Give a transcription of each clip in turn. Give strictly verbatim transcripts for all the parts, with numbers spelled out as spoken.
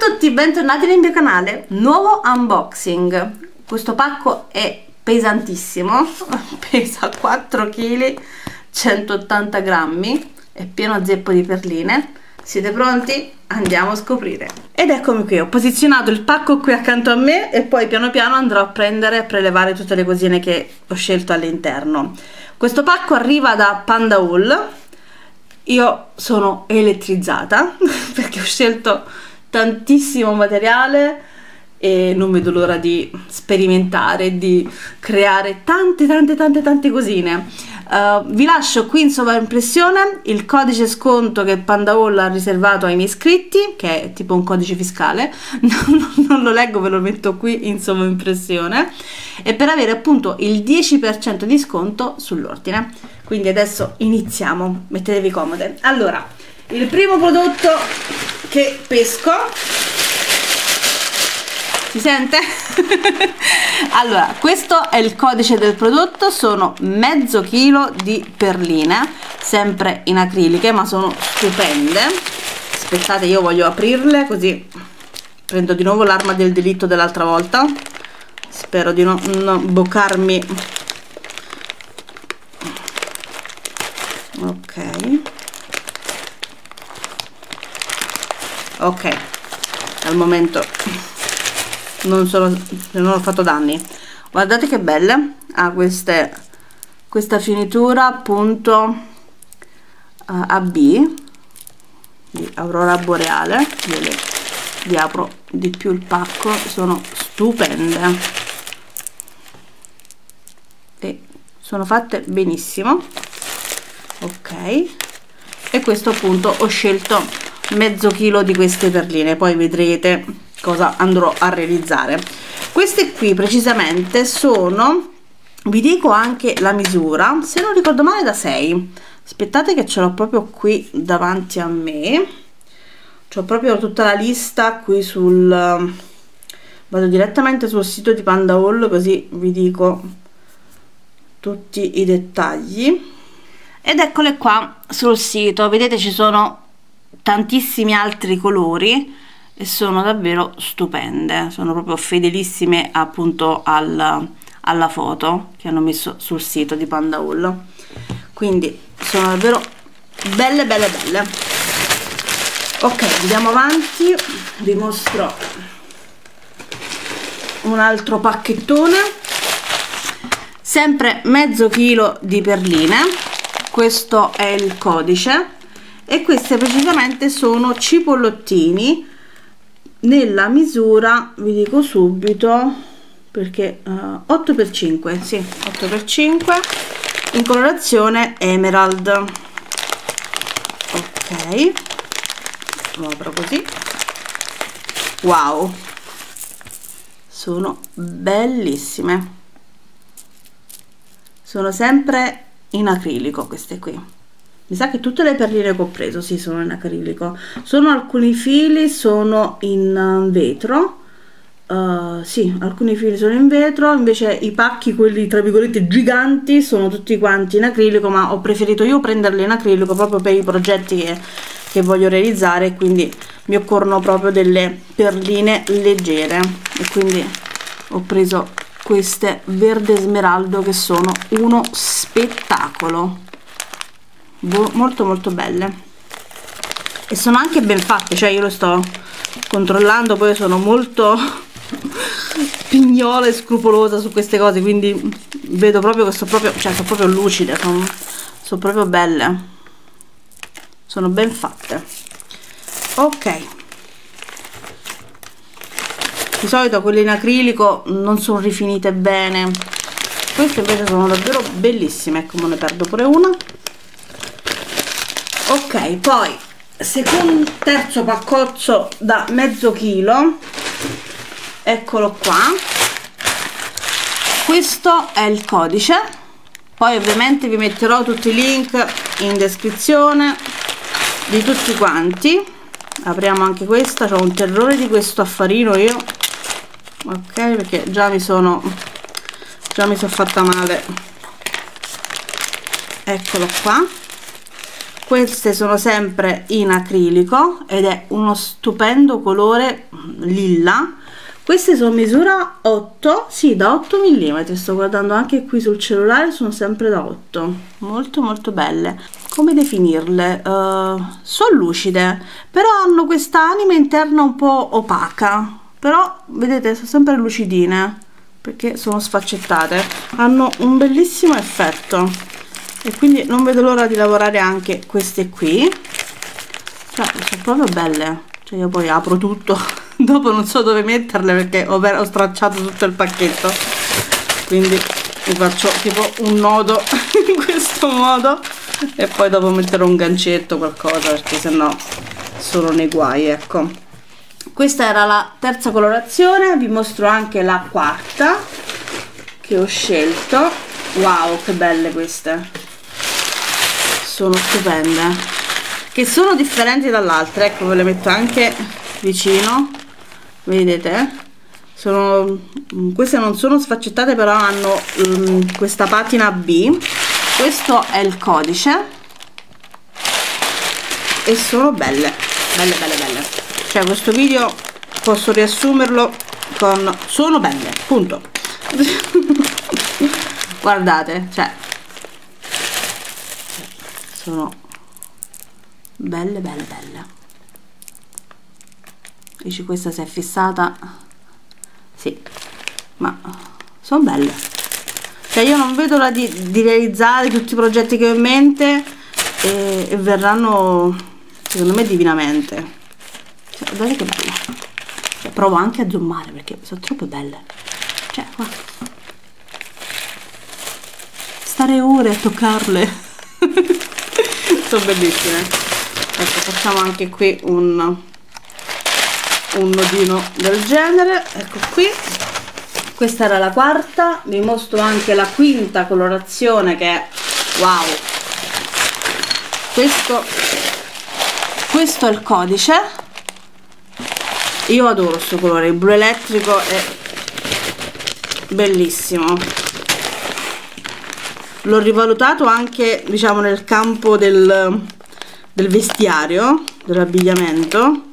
a tutti, bentornati nel mio canale. Nuovo unboxing. Questo pacco è pesantissimo, pesa quattro chili, centottanta grammi, è pieno zeppo di perline. Siete pronti? Andiamo a scoprire. Ed eccomi qui, ho posizionato il pacco qui accanto a me e poi piano piano andrò a prendere e prelevare tutte le cosine che ho scelto all'interno. Questo pacco arriva da Pandahaul. Io sono elettrizzata perché ho scelto tantissimo materiale e non vedo l'ora di sperimentare, di creare tante tante tante tante cosine. Uh, vi lascio qui in sovraimpressione il codice sconto che Pandahaul ha riservato ai miei iscritti, che è tipo un codice fiscale. non, non lo leggo, ve lo metto qui in sovraimpressione, e per avere appunto il dieci per cento di sconto sull'ordine. Quindi adesso iniziamo, mettetevi comode. Allora, il primo prodotto che pesco, si sente? Allora, questo è il codice del prodotto, sono mezzo chilo di perline, sempre in acriliche, ma sono stupende. Aspettate, io voglio aprirle così prendo di nuovo l'arma del delitto dell'altra volta. Spero di non, non boccarmi. Ok. Ok, al momento non sono, non ho fatto danni. Guardate che belle, ha queste, questa finitura appunto uh, A B di aurora boreale. Io le, vi apro di più il pacco, sono stupende e sono fatte benissimo. Ok, e questo appunto ho scelto mezzo chilo di queste perline, poi vedrete cosa andrò a realizzare. Queste qui precisamente sono, vi dico anche la misura, se non ricordo male da sei. Aspettate che ce l'ho proprio qui davanti a me, c'ho proprio tutta la lista qui sul, vado direttamente sul sito di Pandahaul così vi dico tutti i dettagli. Ed eccole qua sul sito, vedete ci sono tantissimi altri colori e sono davvero stupende, sono proprio fedelissime appunto al, alla foto che hanno messo sul sito di Pandahaul, quindi sono davvero belle belle belle. Ok, andiamo avanti, vi mostro un altro pacchettone, sempre mezzo chilo di perline. Questo è il codice e queste precisamente sono cipollottini nella misura, vi dico subito perché uh, otto per cinque, sì, otto per cinque, in colorazione emerald. Ok, lo apro così. Wow, sono bellissime, sono sempre in acrilico queste qui. Mi sa che tutte le perline che ho preso sì sono in acrilico, sono alcuni fili sono in vetro, uh, sì, alcuni fili sono in vetro, invece i pacchi, quelli tra virgolette giganti, sono tutti quanti in acrilico, ma ho preferito io prenderli in acrilico proprio per i progetti che, che voglio realizzare, quindi mi occorrono proprio delle perline leggere e quindi ho preso queste verde smeraldo che sono uno spettacolo. Molto molto belle e sono anche ben fatte, cioè io lo sto controllando, poi sono molto pignola e scrupolosa su queste cose, quindi vedo proprio che sono proprio, cioè sono proprio lucide, sono, sono proprio belle, sono ben fatte. Ok, di solito quelle in acrilico non sono rifinite bene, queste invece sono davvero bellissime. Ecco, me ne perdo pure una. Ok, poi secondo terzo paccozzo da mezzo chilo, eccolo qua, questo è il codice, poi ovviamente vi metterò tutti i link in descrizione di tutti quanti. Apriamo anche questa, ho un terrore di questo affarino io, ok, perché già mi sono già mi sono fatta male. Eccolo qua, Queste sono sempre in acrilico ed è uno stupendo colore lilla. Queste sono misura otto, sì, da otto millimetri, sto guardando anche qui sul cellulare, sono sempre da otto, molto molto belle. Come definirle? Uh, sono lucide, però hanno questa anima interna un po' opaca, però vedete sono sempre lucidine perché sono sfaccettate, hanno un bellissimo effetto e quindi non vedo l'ora di lavorare anche queste qui, cioè sono proprio belle. Cioè io poi apro tutto, dopo non so dove metterle perché ho, ho stracciato tutto il pacchetto, quindi mi faccio tipo un nodo in questo modo e poi dopo metterò un gancetto, qualcosa, perché sennò sono nei guai, ecco. Questa era la terza colorazione, vi mostro anche la quarta che ho scelto. Wow, che belle queste, sono stupende, che sono differenti dall'altra, ecco, ve le metto anche vicino, vedete, sono, queste non sono sfaccettate, però hanno um, questa patina B. Questo è il codice e sono belle belle belle belle, cioè questo video posso riassumerlo con sono belle, punto. Guardate, cioè sono belle belle belle. Dici questa si è fissata, sì, ma sono belle, cioè io non vedo l'ora di, di realizzare tutti i progetti che ho in mente e, e verranno secondo me divinamente, cioè, guardate che belle, cioè, provo anche a zoomare perché sono troppo belle, cioè guarda, stare ore a toccarle. Sono bellissime. Ecco, facciamo anche qui un, un nodino del genere, ecco qui. Questa era la quarta, vi mostro anche la quinta colorazione che è wow, questo questo è il codice, io adoro questo colore, il blu elettrico è bellissimo, l'ho rivalutato anche diciamo nel campo del del vestiario, dell'abbigliamento,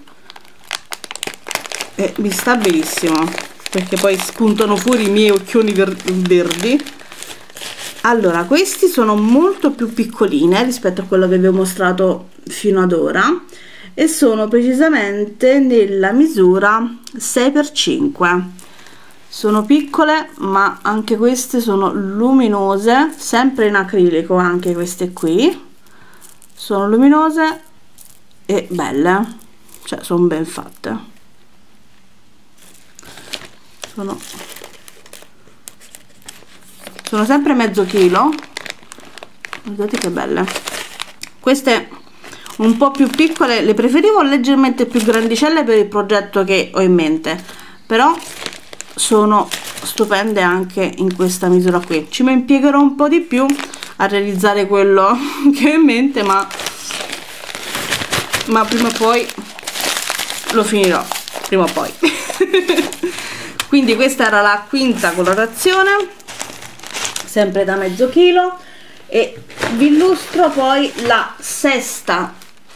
e mi sta benissimo perché poi spuntano fuori i miei occhioni ver verdi. Allora, questi sono molto più piccoline rispetto a quello che vi ho mostrato fino ad ora e sono precisamente nella misura sei per cinque. Sono piccole, ma anche queste sono luminose, sempre in acrilico anche queste qui. Sono luminose e belle, cioè sono ben fatte, sono, sono sempre mezzo chilo, guardate che belle. Queste un po' più piccole le preferivo leggermente più grandicelle per il progetto che ho in mente, però sono stupende anche in questa misura qui. Ci mi impiegherò un po' di più a realizzare quello che ho in mente, ma ma prima o poi lo finirò, prima o poi. Quindi questa era la quinta colorazione, sempre da mezzo chilo, e vi illustro poi la sesta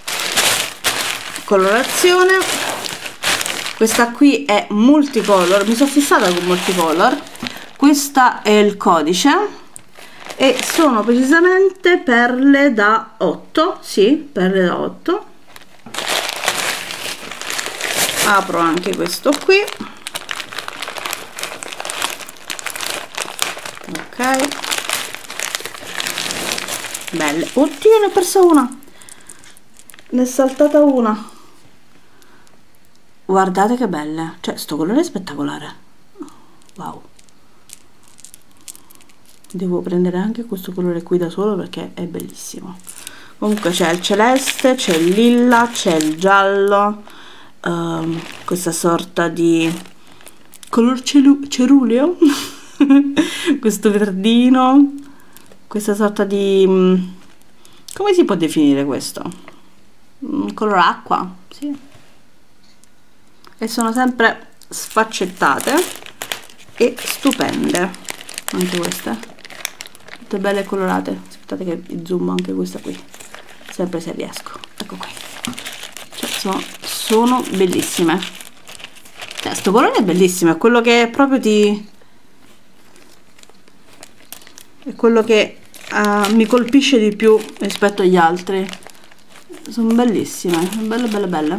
colorazione. Questa qui è multicolor, mi sono fissata con multicolor. Questa è il codice e sono precisamente perle da otto, sì, perle da otto. Apro anche questo qui, ok, belle. Oddio, ne ho persa una, ne è saltata una, guardate che belle, cioè sto colore è spettacolare, wow. Devo prendere anche questo colore qui da solo perché è bellissimo. Comunque c'è il celeste, c'è il lilla, c'è il giallo, um, questa sorta di color ceruleo, questo verdino, questa sorta di, come si può definire questo? Color acqua, sì. E sono sempre sfaccettate e stupende anche queste, tutte belle colorate. Aspettate che zoom anche questa qui, sempre se riesco. Ecco qui, cioè, sono, sono bellissime, cioè, sto colore è bellissimo, è quello che proprio ti è quello che uh, mi colpisce di più rispetto agli altri. Sono bellissime, belle belle belle.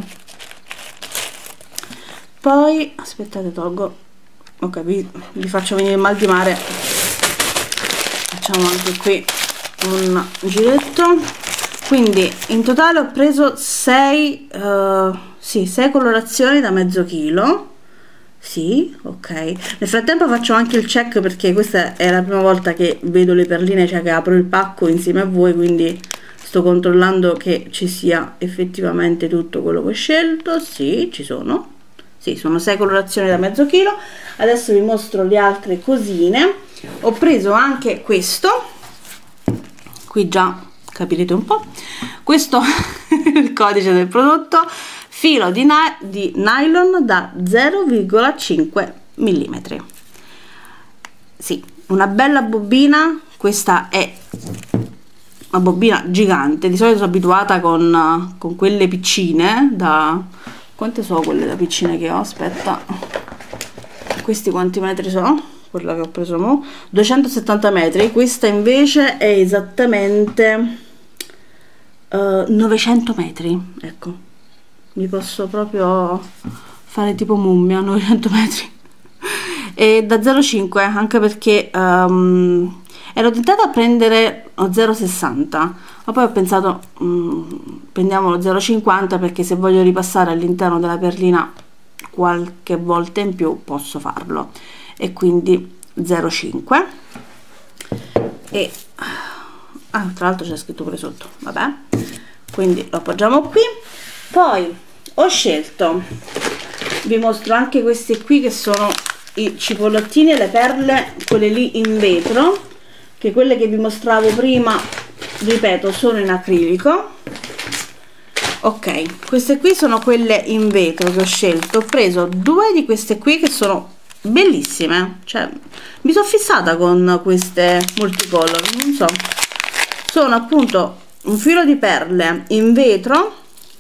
Poi aspettate, tolgo, ok, vi, vi faccio venire il mal di mare, facciamo anche qui un giretto. Quindi in totale ho preso sei uh, sì, sei colorazioni da mezzo chilo. Sì, ok. Nel frattempo faccio anche il check, perché questa è la prima volta che vedo le perline, cioè che apro il pacco insieme a voi, quindi sto controllando che ci sia effettivamente tutto quello che ho scelto. Sì, ci sono. Sì, sono sei colorazioni da mezzo chilo. Adesso vi mostro le altre cosine. Ho preso anche questo, qui già capirete un po', questo è il codice del prodotto, filo di, di nylon da zero virgola cinque millimetri. Sì, una bella bobina, questa è una bobina gigante. Di solito sono abituata con, con quelle piccine da, quante sono quelle da piccine che ho? Aspetta, questi quanti metri sono? Quella che ho preso mo, duecentosettanta metri. Questa invece è esattamente uh, novecento metri, ecco, mi posso proprio fare tipo mummia, novecento metri. E da zero virgola cinque, anche perché um, ero tentata a prendere lo zero virgola sessanta, ma poi ho pensato um, prendiamo lo zero virgola cinquanta, perché se voglio ripassare all'interno della perlina qualche volta in più posso farlo, e quindi zero virgola cinque. E ah, tra l'altro c'è scritto pure sotto, vabbè, quindi lo appoggiamo qui. Poi ho scelto, vi mostro anche questi qui che sono i cipollottini e le perle, quelle lì in vetro, che quelle che vi mostravo prima, ripeto, sono in acrilico. Ok, queste qui sono quelle in vetro che ho scelto. Ho preso due di queste qui che sono bellissime, cioè mi sono fissata con queste multicolor, non so, sono appunto un filo di perle in vetro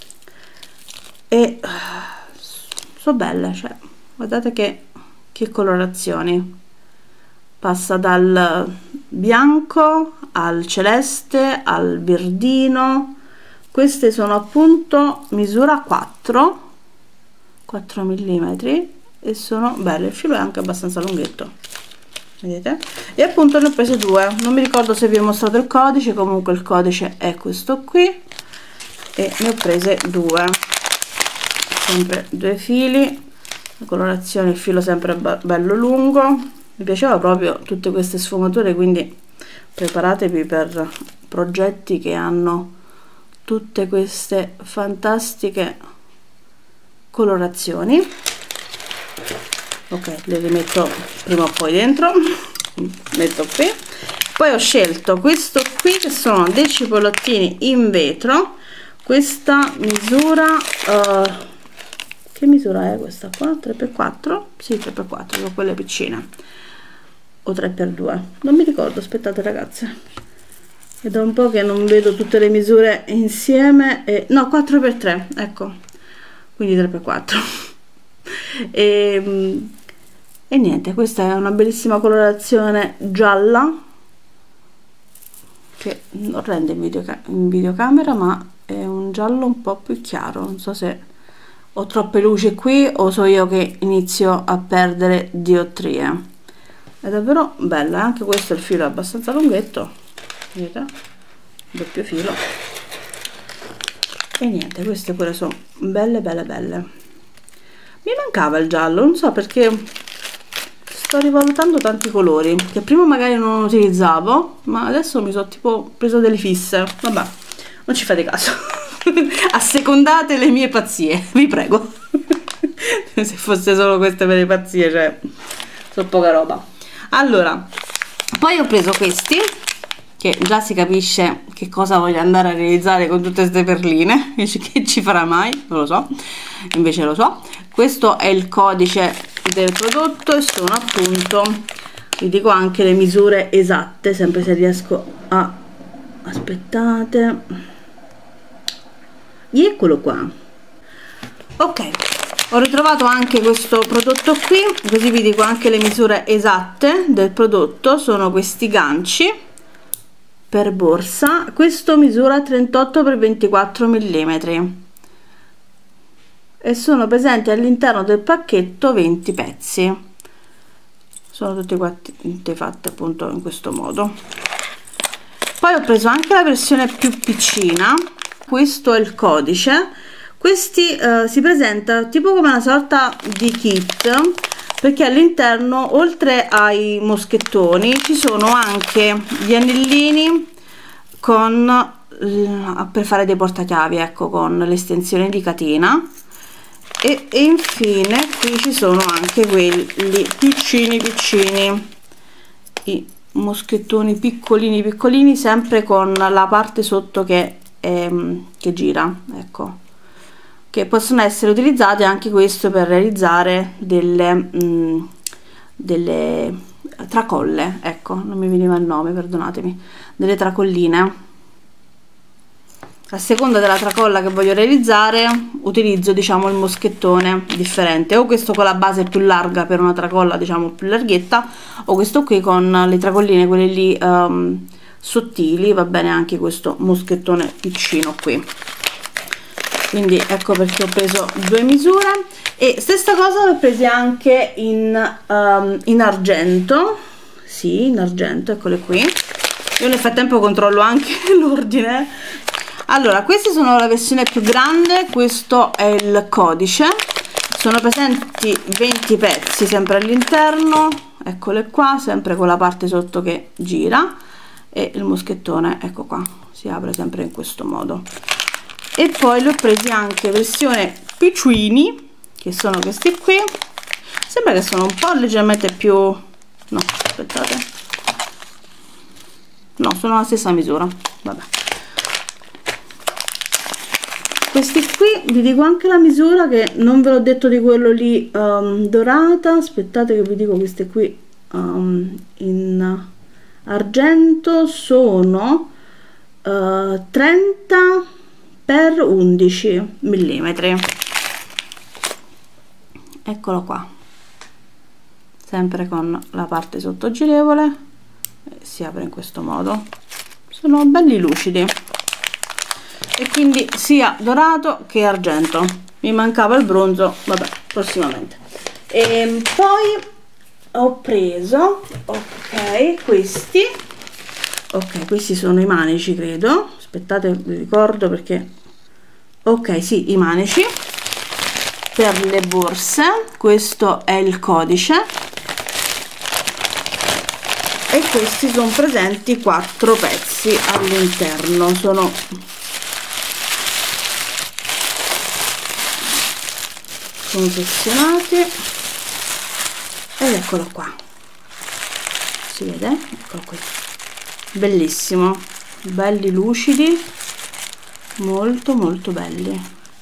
e sono belle, cioè guardate che, che colorazioni, passa dal bianco al celeste al verdino. Queste sono appunto misura quattro millimetri e sono belle, il filo è anche abbastanza lunghetto, vedete? E appunto ne ho prese due, non mi ricordo se vi ho mostrato il codice, comunque il codice è questo qui e ne ho prese due, sempre due fili, la colorazione, il filo sempre bello lungo. Mi piaceva proprio tutte queste sfumature, quindi preparatevi per progetti che hanno tutte queste fantastiche colorazioni. Ok, le rimetto prima o poi dentro, metto qui. Poi ho scelto questo qui che sono dei cipollottini in vetro. Questa misura uh, che misura è questa qua? tre per quattro? Sì, tre per quattro, sono quelle piccine, o tre per due, non mi ricordo, aspettate ragazze, è da un po' che non vedo tutte le misure insieme. E, no, quattro per tre, ecco, quindi tre per quattro. e, e niente, questa è una bellissima colorazione gialla che non rende in, video, in videocamera, ma è un giallo un po' più chiaro. Non so se ho troppe luci qui o so io che inizio a perdere diottrie. È davvero bella, anche questo il filo è abbastanza lunghetto, vedete, doppio filo. E niente, queste pure sono belle belle belle. Mi mancava il giallo, non so perché sto rivalutando tanti colori che prima magari non utilizzavo, ma adesso mi sono tipo preso delle fisse. Vabbè, non ci fate caso. Assecondate le mie pazzie, vi prego. Se fosse solo queste per le pazzie, cioè sono poca roba. Allora, poi ho preso questi, che già si capisce che cosa voglio andare a realizzare con tutte queste perline, che ci farà mai, non lo so, invece lo so. Questo è il codice del prodotto e sono appunto, vi dico anche le misure esatte, sempre se riesco a, aspettate, eccolo qua. Ok, ho ritrovato anche questo prodotto qui, così vi dico anche le misure esatte del prodotto. Sono questi ganci per borsa, questo misura trentotto per ventiquattro millimetri e sono presenti all'interno del pacchetto venti pezzi. Sono tutti quanti fatti appunto in questo modo. Poi ho preso anche la versione più piccina, questo è il codice. Questi eh, si presenta tipo come una sorta di kit, perché all'interno oltre ai moschettoni ci sono anche gli anellini con eh, per fare dei portachiavi, ecco, con l'estensione di catena. E, e infine qui ci sono anche quelli piccini piccini, i moschettoni piccolini piccolini, sempre con la parte sotto che, è, che gira, ecco, che possono essere utilizzati anche questo per realizzare delle, mh, delle tracolle, ecco, non mi veniva il nome, perdonatemi, delle tracolline. A seconda della tracolla che voglio realizzare utilizzo, diciamo, il moschettone differente, o questo con la base più larga per una tracolla, diciamo, più larghetta, o questo qui con le tracolline, quelle lì um, sottili. Va bene anche questo moschettone piccino qui. Quindi ecco perché ho preso due misure. E stessa cosa l'ho presa anche in, um, in argento, sì, in argento, eccole qui. Io nel frattempo controllo anche l'ordine. Allora, queste sono la versione più grande, questo è il codice, sono presenti venti pezzi sempre all'interno, eccole qua, sempre con la parte sotto che gira, e il moschettone, ecco qua, si apre sempre in questo modo. E poi li ho presi anche versione piccini, che sono questi qui, sembra che sono un po' leggermente più, no, aspettate, no, sono la stessa misura, vabbè. Questi qui vi dico anche la misura, che non ve l'ho detto di quello lì um, dorata, aspettate che vi dico, queste qui um, in argento sono uh, trenta per undici millimetri, eccolo qua, sempre con la parte sotto girevole, si apre in questo modo, sono belli lucidi. E quindi sia dorato che argento, mi mancava il bronzo, vabbè, prossimamente. E poi ho preso, ok, questi, ok, questi sono i manici, credo, aspettate, vi ricordo perché, ok, sì, i manici per le borse, questo è il codice e questi sono presenti quattro pezzi all'interno, sono confezionati, ed eccolo qua, si vede, eccolo qui, bellissimo, belli lucidi, molto molto belli.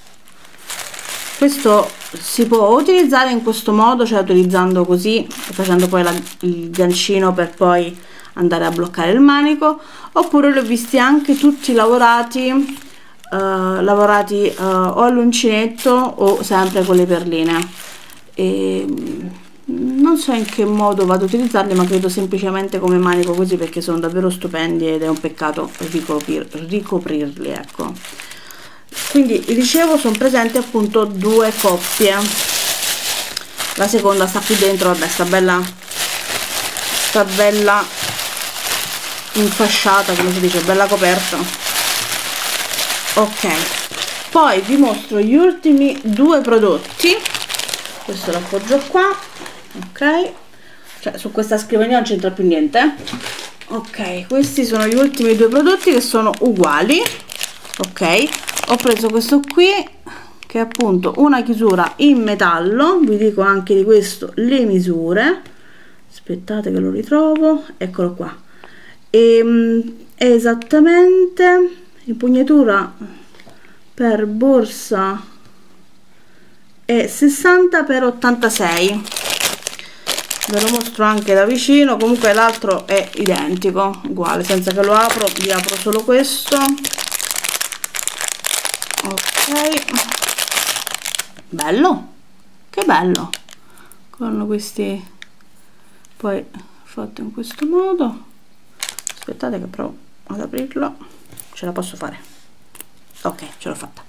Questo si può utilizzare in questo modo, cioè utilizzando così, facendo poi la, il gancino per poi andare a bloccare il manico, oppure li ho visti anche tutti lavorati Uh, lavorati uh, o all'uncinetto o sempre con le perline, e non so in che modo vado a utilizzarli, ma credo semplicemente come manico così, perché sono davvero stupendi ed è un peccato ricoprir ricoprirli, ecco. Quindi vi dicevo, sono presenti appunto due coppie, la seconda sta qui dentro, vabbè, sta bella sta bella infasciata, come si dice, bella coperta. Ok, poi vi mostro gli ultimi due prodotti, questo lo appoggio qua, ok, cioè su questa scrivania non c'entra più niente. Ok, questi sono gli ultimi due prodotti che sono uguali. Ok, ho preso questo qui che è appunto una chiusura in metallo, vi dico anche di questo le misure, aspettate che lo ritrovo, eccolo qua, e è esattamente impugnatura per borsa è sessanta per ottantasei, ve lo mostro anche da vicino, comunque l'altro è identico, uguale, senza che lo apro, vi apro solo questo, ok, Ok, bello, che bello, con questi, poi fatto in questo modo. Aspettate che provo ad aprirlo, ce la posso fare, ok, ce l'ho fatta.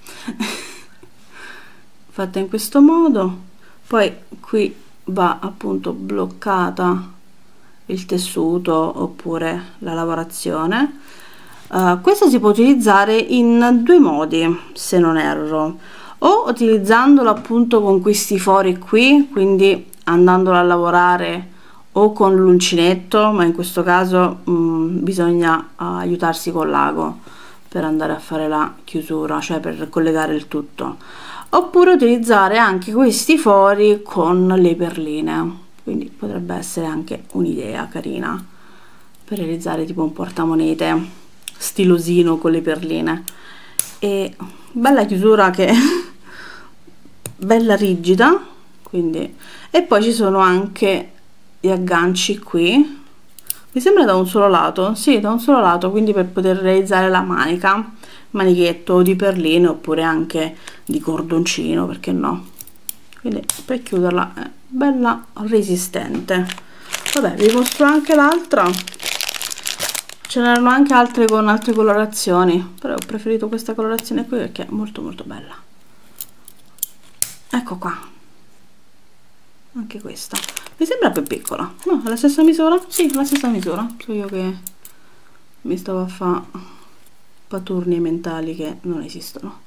Fatta in questo modo, poi qui va appunto bloccata il tessuto oppure la lavorazione. Uh, questo si può utilizzare in due modi, se non erro, o utilizzandolo appunto con questi fori qui, quindi andandolo a lavorare o con l'uncinetto, ma in questo caso mh, bisogna uh, aiutarsi con l'ago per andare a fare la chiusura, cioè per collegare il tutto, oppure utilizzare anche questi fori con le perline, quindi potrebbe essere anche un'idea carina per realizzare tipo un portamonete stilosino con le perline. E bella chiusura, che bella rigida, quindi. E poi ci sono anche gli agganci qui, mi sembra da un solo lato, sì, da un solo lato, quindi per poter realizzare la manica, manichetto di perline oppure anche di cordoncino, perché no, quindi per chiuderla è bella resistente. Vabbè, vi mostro anche l'altra, ce n'erano anche altre con altre colorazioni, però ho preferito questa colorazione qui perché è molto molto bella. Ecco qua, anche questa mi sembra più piccola, no, è la stessa misura? Sì, la stessa misura, so io che mi stavo a fare paturni mentali che non esistono.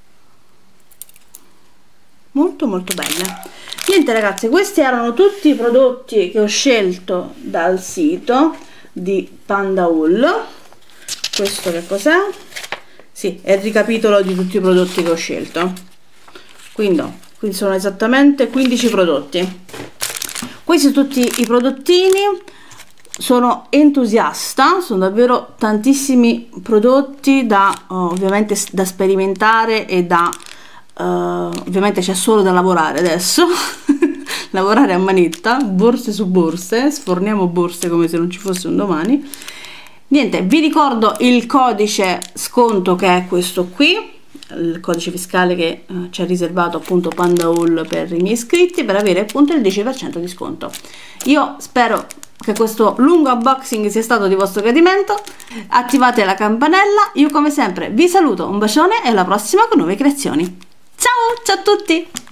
Molto molto belle. Niente ragazzi, questi erano tutti i prodotti che ho scelto dal sito di Pandawool. Questo che cos'è? Sì, è il ricapitolo di tutti i prodotti che ho scelto. Quindi, quindi sono esattamente quindici prodotti. Questi sono tutti i prodottini. Sono entusiasta, sono davvero tantissimi prodotti da uh, ovviamente da sperimentare e da uh, ovviamente c'è solo da lavorare adesso. Lavorare a manetta, borse su borse, sforniamo borse come se non ci fosse un domani. Niente, vi ricordo il codice sconto che è questo qui, il codice fiscale che uh, ci ha riservato appunto Pandawool per i miei iscritti, per avere appunto il dieci per cento di sconto. Io spero che questo lungo unboxing sia stato di vostro gradimento. Attivate la campanella. Io come sempre vi saluto, un bacione e alla prossima con nuove creazioni. Ciao, ciao a tutti!